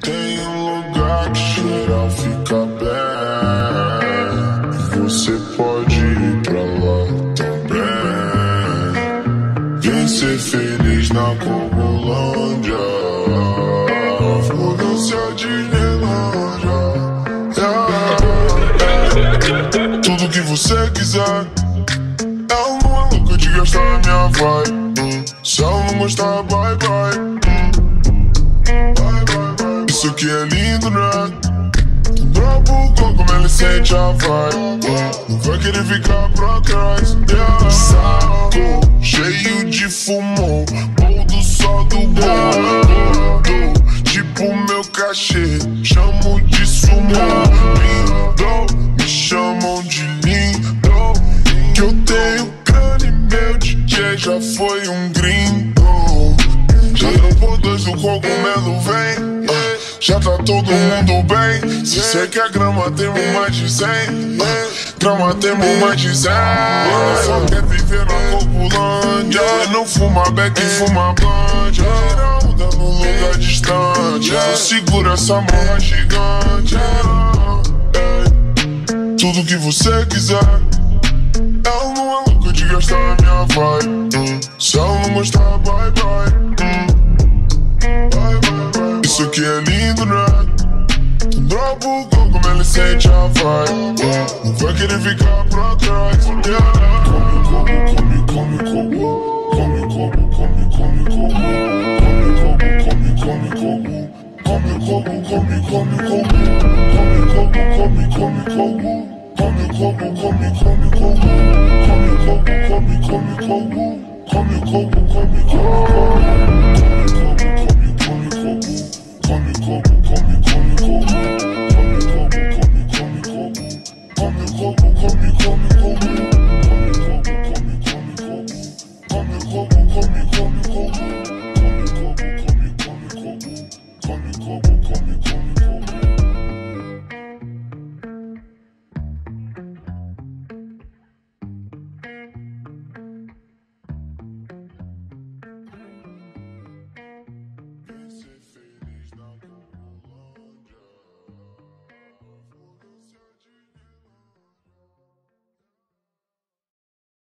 Tem um lugar que geral fica bem, e você pode ir pra lá também. Vem ser feliz na Cogolândia, foda-se a Disneylândia. Tudo que você quiser. Ela não é louca de gastar a minha vibe. Se ela não gostar, bye bye. Isso aqui é lindo, né? Brabo como ele sente a vibe. Não vai querer ficar pra trás. Saco cheio de fumão, boldo só do bom. Tipo meu cachê, chamo de sumô. Lindo, me chamam de lindo. Que eu tenho grana e meu DJ já foi um gringo. Já dropou dois, o cogumelo vem. Já tá todo mundo bem. Se cê quer grama, temos mais de 100. Grama, temos mais de 100. Só quer viver na Cogolândia. Não fuma beck, fuma blande. Tira onda no lugar distante. Só segura essa mão gigante. Tudo que você quiser. Ela não é louca de gastar a minha vibe. Se ela não gostar, bye bye. Isso aqui é lindo, né? Brabo como ele sente a vibe. Não vai querer ficar pra trás. Come, come, come, come, come. Come, come, come, come, come. Come, come, come, come. Come, come, come, come, come. Come, come, come, come, come. Come, come, come, come, come. Come, come, come, come, come. Come, come, come, come, come.